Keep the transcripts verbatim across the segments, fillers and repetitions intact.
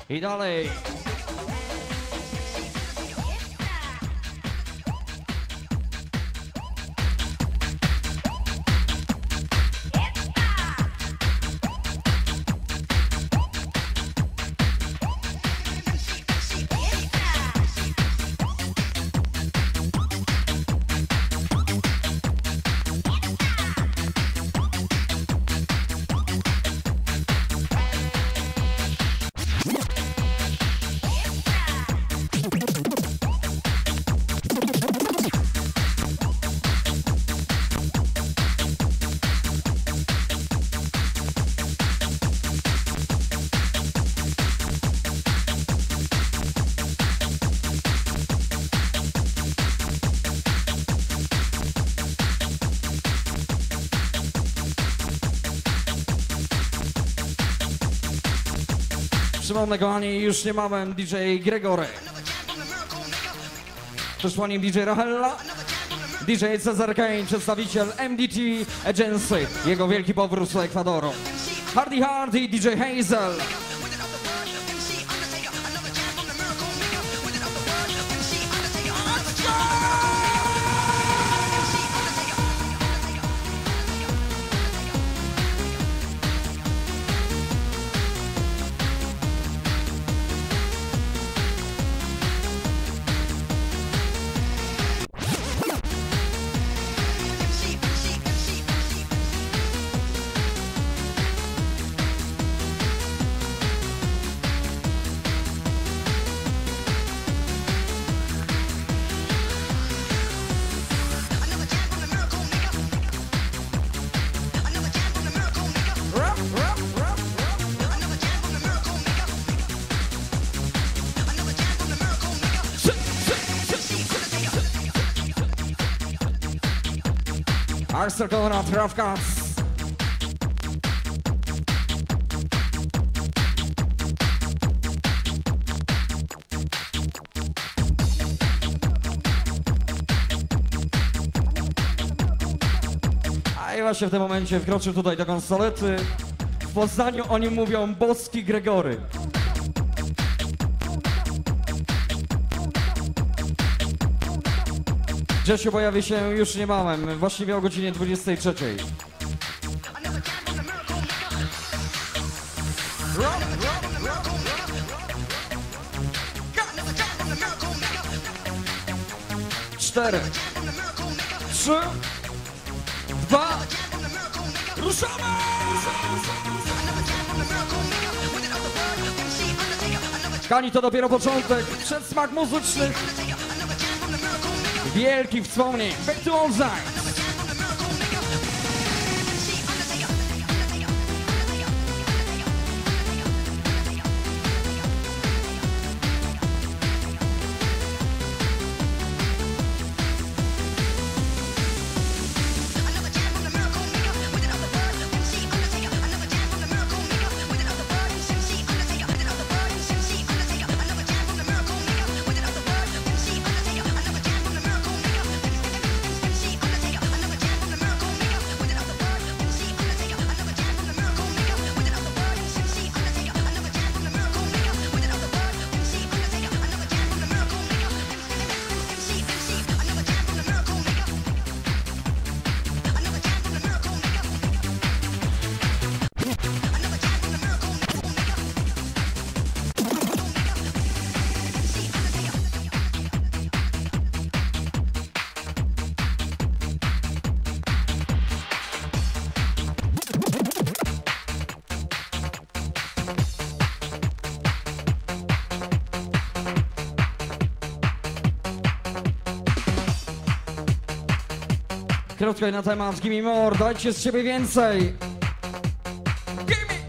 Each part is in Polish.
I dalej. Przypomnę, kochani, już nie mamy D J Gregory. Przyszła nim D J Rahella, D J Cezar Kane, przedstawiciel M D T Agency, jego wielki powrót do Ekwadoru. Hardy Hardy i D J Hazel. Arster Konrad, Rough Cuts. A i właśnie w tym momencie wkroczył tutaj do konsolety. W Poznaniu o nim mówią boski Gregory. Grzesiu pojawi się już niebawem, właściwie o godzinie dwudziestej trzeciej. Cztery, trzy, dwa, ruszamy! Kani, to dopiero początek, przedsmak muzyczny. Wielkich wspomnień. Back to all sides. Krótko na temat Gimme More, dajcie z siebie więcej. Gimme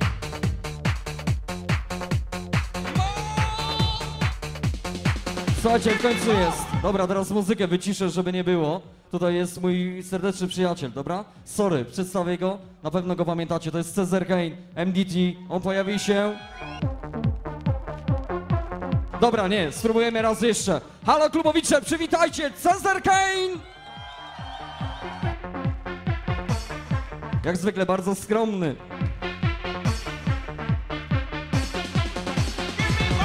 More! Słuchajcie, w końcu jest. Dobra, teraz muzykę wyciszę, żeby nie było. Tutaj jest mój serdeczny przyjaciel, dobra? Sorry, przedstawię go. Na pewno go pamiętacie, to jest Cezar Kane, M D T. On pojawi się. Dobra, nie, spróbujemy raz jeszcze. Halo klubowicze, przywitajcie, Cezar Kane! Jak zwykle bardzo skromny.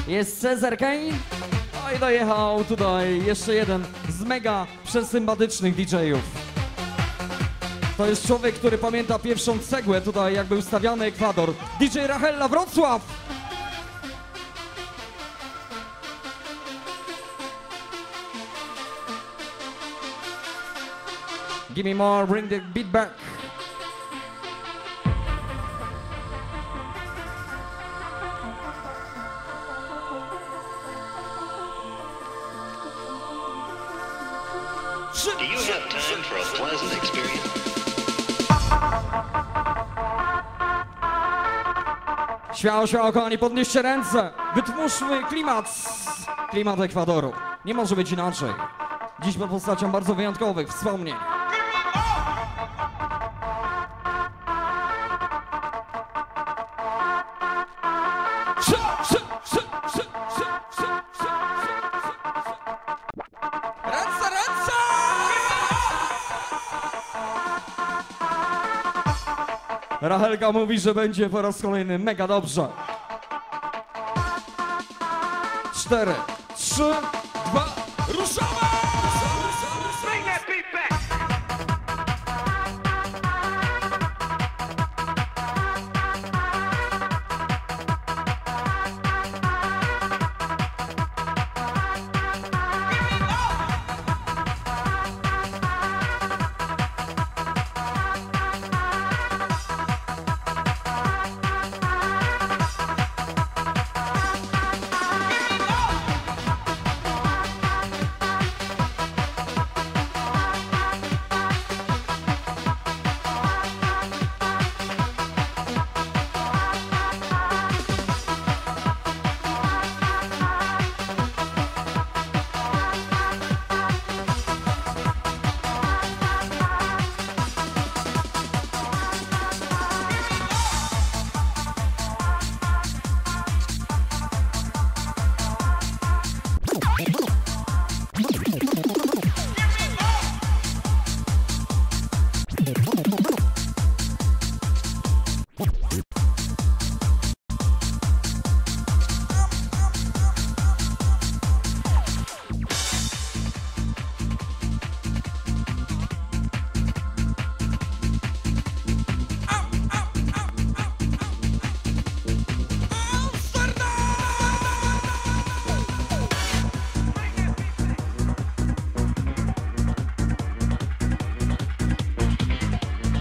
Jest Cezar Kane. No i dojechał tutaj jeszcze jeden z mega przesympatycznych D J-ów. To jest człowiek, który pamięta pierwszą cegłę tutaj, jak był stawiany Ekwador. D J Rachella Wrocław! Give me more, bring the beat back. Do you have time for a pleasant experience? Śmiało, śmiało, kochani, podnieście ręce. Wytwórzmy klimat. Klimat Ekwadoru. Nie może być inaczej. Dziś pod postacią bardzo wyjątkowych wspomnień. Ręce, ręce! Rachelka mówi, że będzie po raz kolejny mega dobrze. Cztery, trzy, dwa, ruszamy!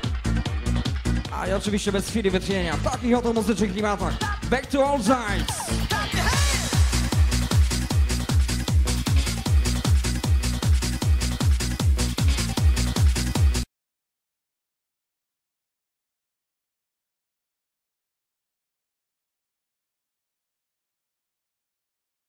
I oczywiście bez chwili wytchnienia w takich oto muzycznych klimatach. Back to all times.